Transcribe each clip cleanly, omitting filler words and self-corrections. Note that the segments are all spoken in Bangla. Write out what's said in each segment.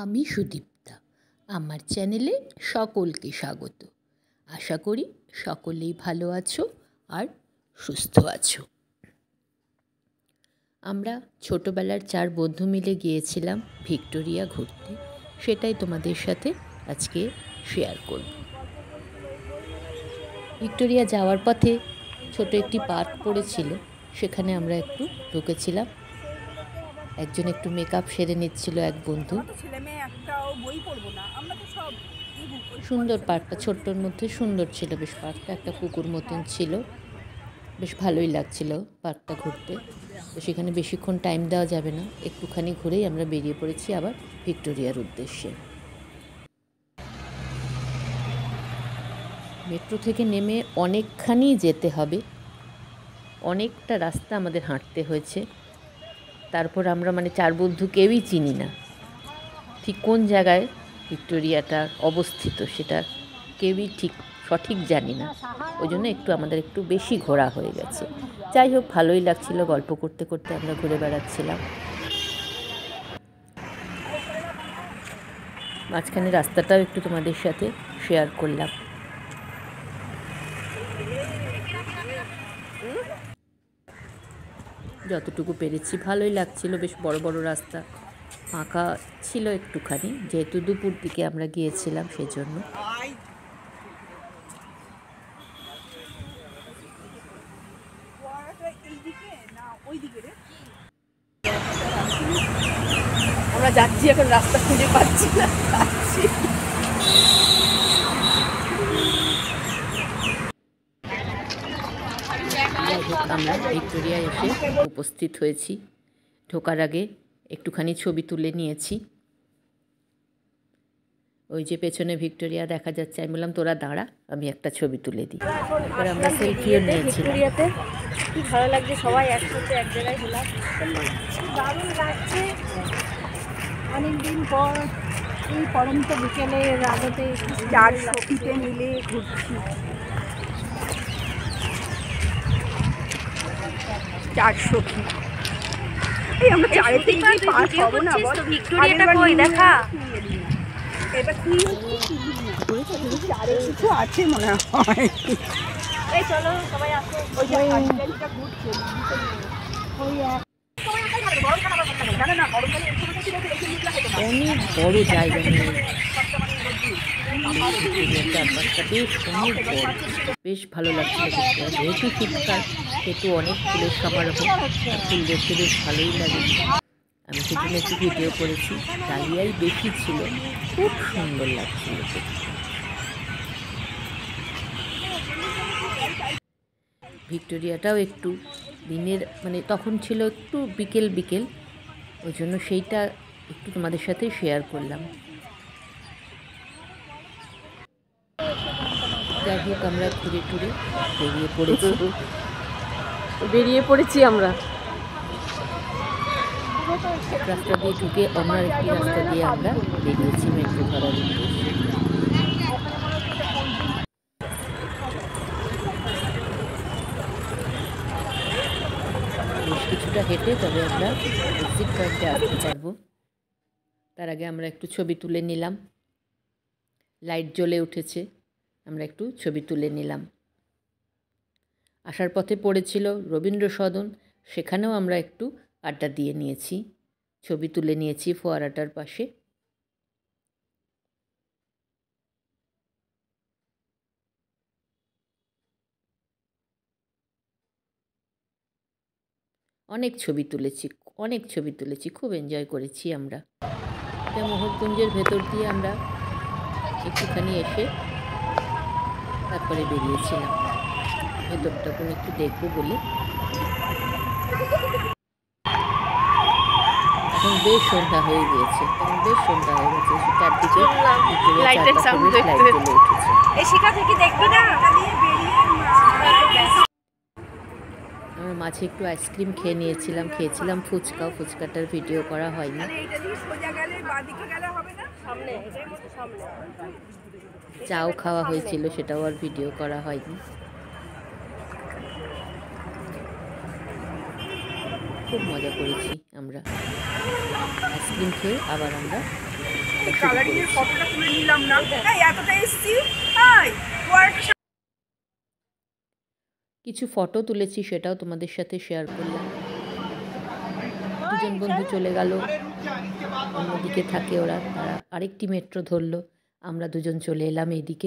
আমি সুদীপ্তা। আমার চ্যানেলে সকলকে স্বাগত। আশা করি সকলেই ভালো আছো আর সুস্থ আছো। আমরা ছোটোবেলার 4 বন্ধু মিলে গিয়েছিলাম ভিক্টোরিয়া ঘুরতে, সেটাই তোমাদের সাথে আজকে শেয়ার করব। ভিক্টোরিয়া যাওয়ার পথে ছোট একটি পার্ক পড়েছিল, সেখানে আমরা একটু ঢুকেছিলাম। একজন একটু মেকআপ সেরে নিচ্ছিল এক বন্ধু। সুন্দর পার্কটা, ছোট্টর মধ্যে সুন্দর ছিল বেশ পার্কটা, একটা পুকুর মতন ছিল, বেশ ভালোই লাগছিল পার্কটা ঘুরতে। তো সেখানে বেশিক্ষণ টাইম দেওয়া যাবে না, একটুখানি ঘুরেই আমরা বেরিয়ে পড়েছি আবার ভিক্টোরিয়ার উদ্দেশ্যে। মেট্রো থেকে নেমে অনেকখানি যেতে হবে, অনেকটা রাস্তা আমাদের হাঁটতে হয়েছে। তারপর আমরা 4 বন্ধু কেউই চিনি না ঠিক কোন জায়গায় ভিক্টোরিয়াটা অবস্থিত, সেটা কেউই ঠিক সঠিক জানি না। ওই জন্য আমাদের একটু বেশি ঘোরা হয়ে গেছে। যাই হোক, ভালোই লাগছিল, গল্প করতে করতে আমরা ঘুরে বেড়াচ্ছিলাম। মাঝখানে রাস্তাটাও একটু তোমাদের সাথে শেয়ার করলাম। যতটুকু পেরেছি ভালোই লাগছিল, বেশ বড় বড় রাস্তা, ফাঁকা ছিল একটুখানি, যেহেতু দুপুর দিকে আমরা গিয়েছিলাম সেজন্য। আমরা যাচ্ছি, এখন রাস্তা খুঁজে পাচ্ছি না। আমরা ভিক্টোরিয়ায় এসে উপস্থিত হয়েছি। ঢোকার আগে একটুখানি ছবি তুলে নিয়েছি। ওই যে পেছনে ভিক্টোরিয়া দেখা যাচ্ছে, আমি বললাম তোরা দাঁড়া, আমি একটা ছবি তুলে দিই। এবার আমরা সেলফিও নিয়েছি। ভিক্টোরিয়াতে কি ভালো লাগছে, সবাই একসাথে এক জায়গায় হলাম, দারুণ লাগছে। অনেকদিন পর এই পরন্ত বিকেলে রাগতে 4 সখীতে মিলে ঘুরছি। 4 সখী, এই আমরা চারের থেকে পাস হব না। বল ভিক্টোরিয়াটা কই দেখা, এটা কি চারে কিছু আছে মনে হয়। এই চলো সবাই আসো, ওই যে গাড়িটা ঘুরছে ওই অনেক বড় জায়গা নিয়ে বেশ ভালো লাগছিল। যেহেতু শীতকাল, সেহেতু অনেক ফুলের সমারোহ, ফুল দেখতে বেশ ভালোই লাগে। আমি সেখানে একটু ভিডিও করেছি, ডালিয়াই বেশি ছিল, খুব সুন্দর লাগছিল। ভিক্টোরিয়াটাও একটু দিনের তখন ছিল একটু বিকেল বিকেল, ওই জন্য সেইটা একটু তোমাদের সাথে শেয়ার করলাম। যাই হোক, আমরা ঘুরে টুরে বেরিয়ে পড়েছি আমরা এক রাস্তা দিয়ে ঢুকে অন্য একটি রাস্তা দিয়ে আমরা বেরিয়েছি মেট্রো ধরার উদ্দেশ্যে। বেশ কিছুটা হেঁটে তবে আমরা এক্সিট পয়েন্টে আসতে পারবো। তার আগে আমরা একটু ছবি তুলে নিলাম। লাইট জ্বলে উঠেছে, আমরা একটু ছবি তুলে নিলাম। আসার পথে পড়েছিল রবীন্দ্র সদন, সেখানেও আমরা একটু আড্ডা দিয়ে নিয়েছি, ছবি তুলে নিয়েছি ফোয়ারাটার পাশে। অনেক ছবি তুলেছি, খুব এনজয় করেছি আমরা। এটা মোহরকুঞ্জের ভেতর দিয়ে আমরা একটুখানি এসে তারপরে বেরিয়েছিলাম ভেতরটা কোনো একটু দেখবো বলে। এখন বেশ সন্ধ্যা হয়ে গিয়েছে, চারদিকে লাইট জ্বলে উঠেছে। আমরা মাঝে একটু আইসক্রিম খেয়েছিলাম ফুচকাটার ভিডিও করা হয়নি। চাও খাওয়া হয়েছিল, সেটাও আর ভিডিও করা হয়নি। খুব মজা করেছি আমরা, আইসক্রিম খেয়ে আবার আমরা এই কালারিং এর ফটোটা তুলে নিলাম না। এই এতটা এসছি, এই ও একটা কিছু ফটো তুলেছি, সেটাও তোমাদের সাথে শেয়ার করলাম। দুজন বন্ধু চলে গেল, অন্যদিকে থাকে ওরা, তারা আরেকটি মেট্রো ধরলো, আমরা দুজন চলে এলাম এইদিকে।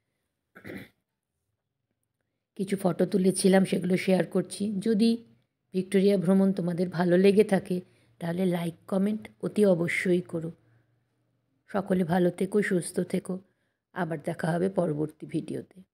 কিছু ফটো তুলেছিলাম, সেগুলো শেয়ার করছি। যদি ভিক্টোরিয়া ভ্রমণ তোমাদের ভালো লেগে থাকে তাহলে লাইক কমেন্ট অতি অবশ্যই করো। সকলে ভালো থেকো, সুস্থ থেকো। আবার দেখা হবে পরবর্তী ভিডিওতে।